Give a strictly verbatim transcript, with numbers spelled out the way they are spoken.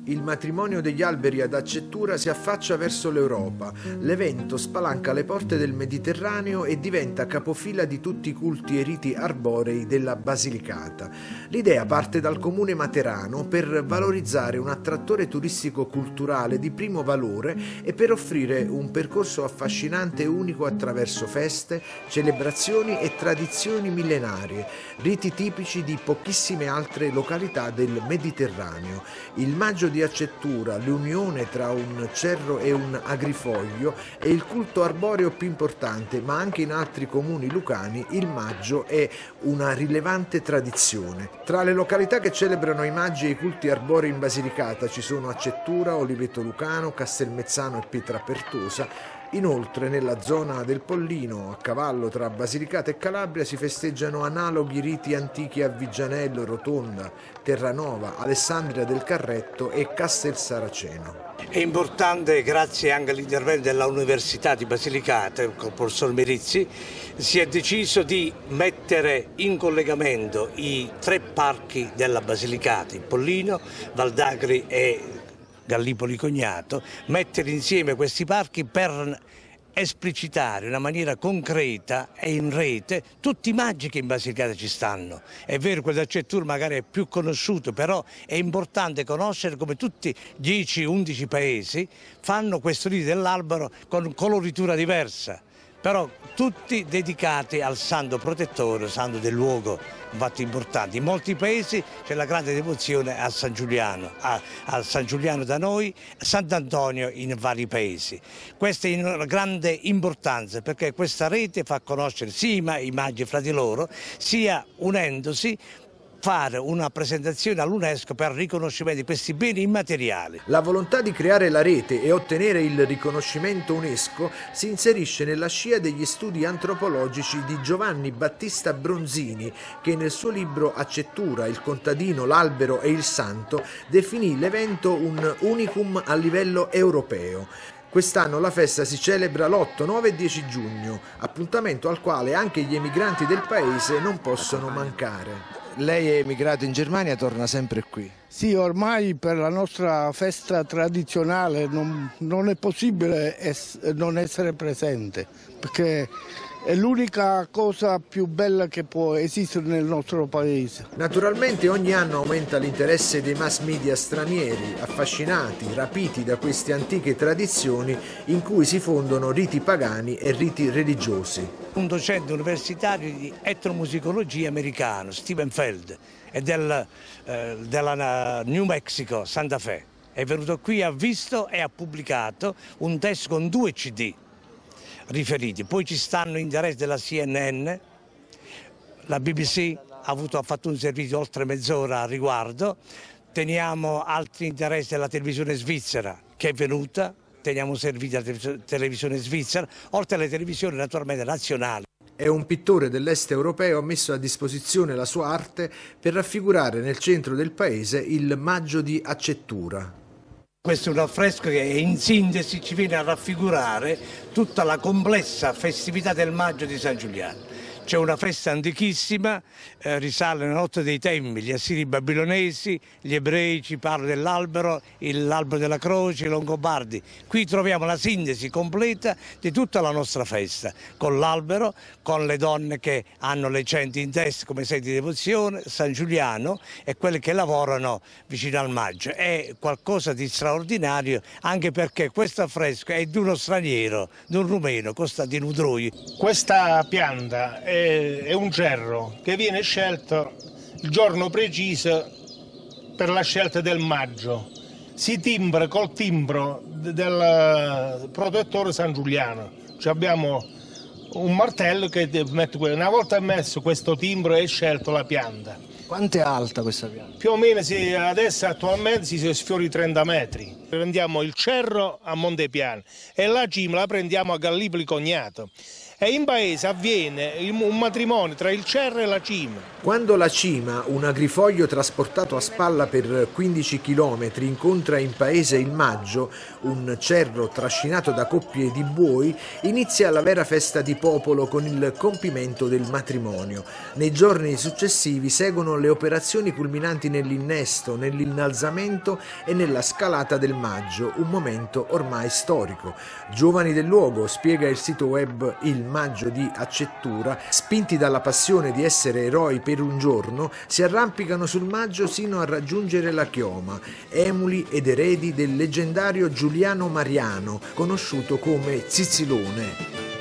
Il matrimonio degli alberi ad Accetura si affaccia verso l'Europa. L'evento spalanca le porte del Mediterraneo e diventa capofila di tutti i culti e riti arborei della Basilicata. L'idea parte dal comune materano per valorizzare un attrattore turistico-culturale di primo valore e per offrire un percorso affascinante e unico attraverso feste, celebrazioni e tradizioni millenarie, riti tipici di pochissime altre località del Mediterraneo. Il maggio di Accetura, l'unione tra un cerro e un agrifoglio, è il culto arboreo più importante, ma anche in altri comuni lucani il maggio è una rilevante tradizione. Tra le località che celebrano i maggi e i culti arborei in Basilicata ci sono Accetura, Oliveto Lucano, Castelmezzano e Pietrapertosa. Inoltre, nella zona del Pollino, a cavallo tra Basilicata e Calabria, si festeggiano analoghi riti antichi a Viggianello, Rotonda, Terranova, Alessandria del Carretto e Castel Saraceno. È importante, grazie anche all'intervento dell'Università di Basilicata, con il professor Merizzi, si è deciso di mettere in collegamento i tre parchi della Basilicata, il Pollino, Valdagri e Gallipoli Cognato, mettere insieme questi parchi per esplicitare in una maniera concreta e in rete tutti i maggi che in Basilicata ci stanno. È vero, quello di Accetura magari è più conosciuto, però è importante conoscere come tutti dieci undici paesi fanno questo rito dell'albero con coloritura diversa, però tutti dedicati al santo protettore, santo del luogo, un fatto importante. In molti paesi c'è la grande devozione a San Giuliano, a, a San Giuliano da noi, a Sant'Antonio in vari paesi. Questa è una grande importanza perché questa rete fa conoscere sia i maggi fra di loro, sia unendosi fare una presentazione all'UNESCO per il riconoscimento di questi beni immateriali. La volontà di creare la rete e ottenere il riconoscimento UNESCO si inserisce nella scia degli studi antropologici di Giovanni Battista Bronzini, che nel suo libro Accetura, il contadino, l'albero e il santo definì l'evento un unicum a livello europeo. Quest'anno la festa si celebra l'otto, nove e dieci giugno, appuntamento al quale anche gli emigranti del paese non possono mancare. Lei è emigrato in Germania, torna sempre qui? Sì, ormai per la nostra festa tradizionale non, non è possibile es, non essere presente, perché è l'unica cosa più bella che può esistere nel nostro paese. Naturalmente ogni anno aumenta l'interesse dei mass media stranieri, affascinati, rapiti da queste antiche tradizioni in cui si fondono riti pagani e riti religiosi. Un docente universitario di etnomusicologia americano, Steven Feld, è del, eh, della New Mexico, Santa Fe. È venuto qui, ha visto e ha pubblicato un testo con due C D riferiti. Poi ci stanno interessi della C N N, la B B C ha, avuto, ha fatto un servizio oltre mezz'ora a riguardo, teniamo altri interessi della televisione svizzera che è venuta, teniamo un servizio alla televisione svizzera, oltre alle televisioni naturalmente nazionali. È un pittore dell'est europeo, ha messo a disposizione la sua arte per raffigurare nel centro del paese il maggio di Accetura. Questo è un affresco che in sintesi ci viene a raffigurare tutta la complessa festività del maggio di San Giuliano. C'è una festa antichissima, eh, risale alla notte dei tempi, gli assiri babilonesi, gli ebrei, ci parla dell'albero, l'albero della croce, i longobardi. Qui troviamo la sintesi completa di tutta la nostra festa, con l'albero, con le donne che hanno le centi in testa come sedi di devozione, San Giuliano e quelle che lavorano vicino al maggio. È qualcosa di straordinario anche perché questo affresco è di uno straniero, di un rumeno, Costantino Udroi. Questa pianta è un cerro che viene scelto il giorno preciso per la scelta del maggio. Si timbra col timbro del protettore San Giuliano. Cioè abbiamo un martello che mette quello. Una volta messo questo timbro è scelto la pianta. Quanto è alta questa pianta? Più o meno si, adesso attualmente si sfiora i trenta metri. Prendiamo il cerro a Montepiano e la cima la prendiamo a Gallipoli Cognato. e in paese avviene un matrimonio tra il cerro e la cima. Quando la cima, un agrifoglio trasportato a spalla per quindici chilometri, incontra in paese il maggio, un cerro trascinato da coppie di buoi, inizia la vera festa di popolo con il compimento del matrimonio. Nei giorni successivi seguono le operazioni culminanti nell'innesto, nell'innalzamento e nella scalata del maggio, un momento ormai storico. Giovani del luogo, spiega il sito web Il Maggio di Accettura, spinti dalla passione di essere eroi per un giorno, si arrampicano sul maggio sino a raggiungere la chioma, emuli ed eredi del leggendario Giuliano Mariano, conosciuto come Zizzilone.